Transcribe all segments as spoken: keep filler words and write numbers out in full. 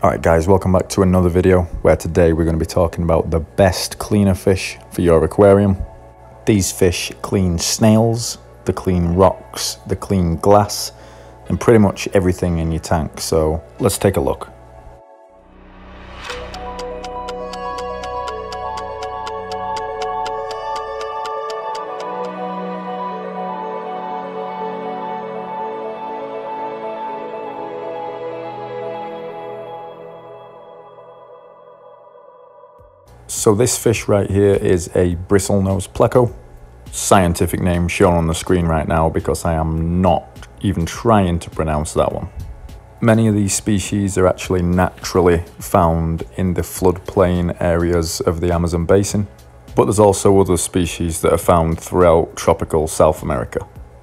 Alright guys, welcome back to another video where today we're going to be talking about the best cleaner fish for your aquarium. These fish clean snails, they clean rocks, they clean glass, and pretty much everything in your tank. So let's take a look. So this fish right here is a bristlenose pleco. Scientific name shown on the screen right now because I am not even trying to pronounce that one. Many of these species are actually naturally found in the floodplain areas of the Amazon basin, but there's also other species that are found throughout tropical South America.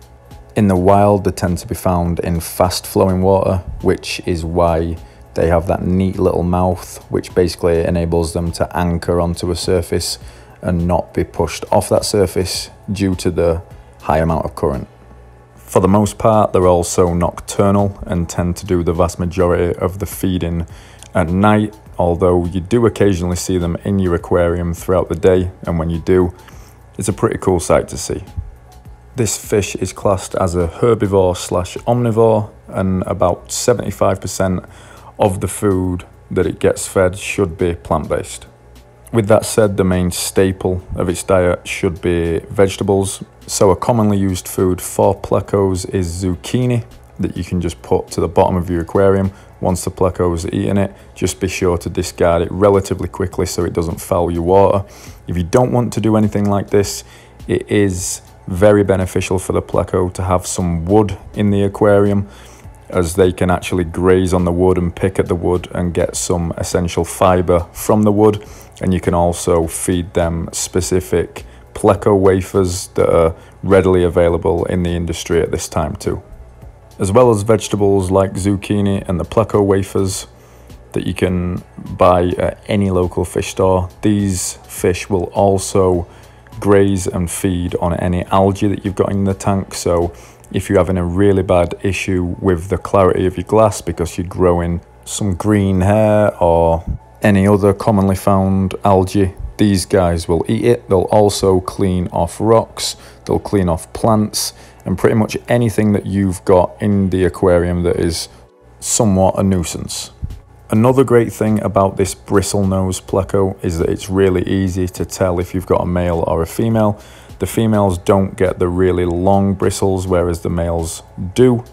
In the wild, they tend to be found in fast flowing water, which is why they have that neat little mouth, which basically enables them to anchor onto a surface and not be pushed off that surface due to the high amount of current. For the most part, they're also nocturnal and tend to do the vast majority of the feeding at night, although you do occasionally see them in your aquarium throughout the day, and when you do, it's a pretty cool sight to see. This fish is classed as a herbivore slash omnivore, and about seventy-five percent of the food that it gets fed should be plant-based. With that said, the main staple of its diet should be vegetables. So a commonly used food for plecos is zucchini that you can just put to the bottom of your aquarium. Once the pleco's eaten it, just be sure to discard it relatively quickly so it doesn't foul your water. If you don't want to do anything like this, it is very beneficial for the pleco to have some wood in the aquarium, as they can actually graze on the wood and pick at the wood and get some essential fiber from the wood. And you can also feed them specific pleco wafers that are readily available in the industry at this time too. As well as vegetables like zucchini and the pleco wafers that you can buy at any local fish store, these fish will also graze and feed on any algae that you've got in the tank. So if you're having a really bad issue with the clarity of your glass because you're growing some green hair or any other commonly found algae, these guys will eat it. They'll also clean off rocks, they'll clean off plants, and pretty much anything that you've got in the aquarium that is somewhat a nuisance. Another great thing about this bristlenose pleco is that it's really easy to tell if you've got a male or a female. The females don't get the really long bristles, whereas the males do.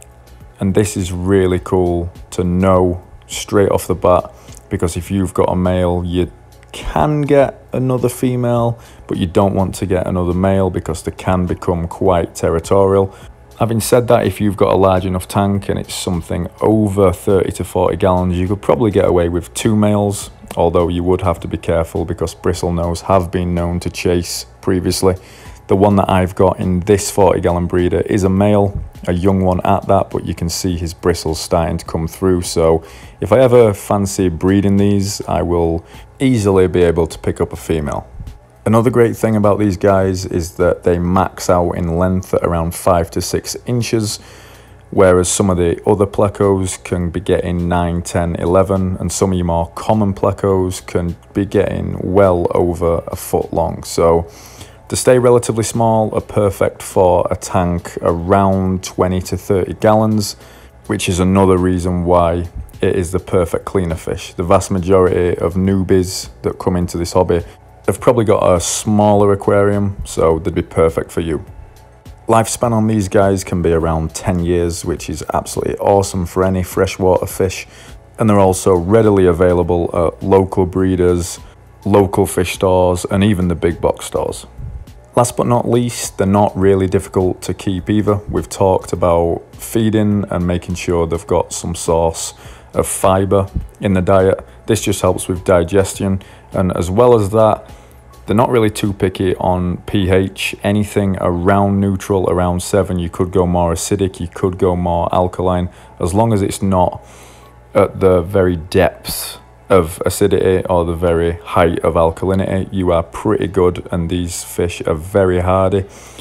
And this is really cool to know straight off the bat, because if you've got a male, you can get another female, but you don't want to get another male because they can become quite territorial. Having said that, if you've got a large enough tank and it's something over thirty to forty gallons, you could probably get away with two males, although you would have to be careful because bristlenose have been known to chase previously. The one that I've got in this forty gallon breeder is a male, a young one at that, but you can see his bristles starting to come through. So if I ever fancy breeding these, I will easily be able to pick up a female. Another great thing about these guys is that they max out in length at around five to six inches, whereas some of the other plecos can be getting nine, ten, eleven, and some of your more common plecos can be getting well over a foot long. So to stay relatively small are perfect for a tank around twenty to thirty gallons, which is another reason why it is the perfect cleaner fish. The vast majority of newbies that come into this hobby have probably got a smaller aquarium, so they'd be perfect for you. Lifespan on these guys can be around ten years, which is absolutely awesome for any freshwater fish. And they're also readily available at local breeders, local fish stores, and even the big box stores. Last but not least, they're not really difficult to keep either. We've talked about feeding and making sure they've got some source of fiber in the diet. This just helps with digestion, and as well as that, they're not really too picky on pH. Anything around neutral, around seven, you could go more acidic, you could go more alkaline, as long as it's not at the very depths of acidity or the very height of alkalinity, you are pretty good, and these fish are very hardy.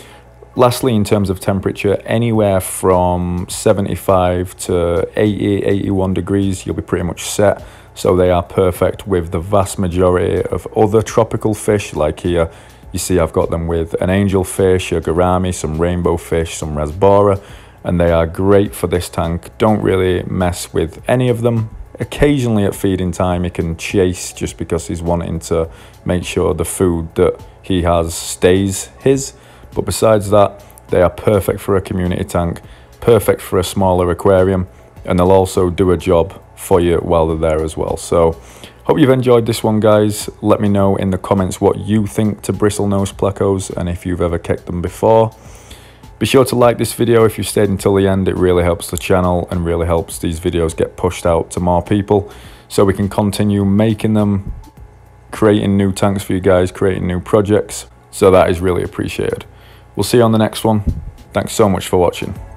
Lastly, in terms of temperature, anywhere from seventy-five to eighty, eighty-one degrees, you'll be pretty much set. So they are perfect with the vast majority of other tropical fish. Like here, you see I've got them with an angelfish, a gourami, some rainbow fish, some rasbora, and they are great for this tank. Don't really mess with any of them. Occasionally at feeding time, he can chase just because he's wanting to make sure the food that he has stays his. But besides that, they are perfect for a community tank, perfect for a smaller aquarium, and they'll also do a job for you while they're there as well. So hope you've enjoyed this one, guys. Let me know in the comments what you think to bristlenose plecos and if you've ever kept them before. Be sure to like this video if you stayed until the end. It really helps the channel and really helps these videos get pushed out to more people so we can continue making them, creating new tanks for you guys, creating new projects. So that is really appreciated. We'll see you on the next one. Thanks so much for watching.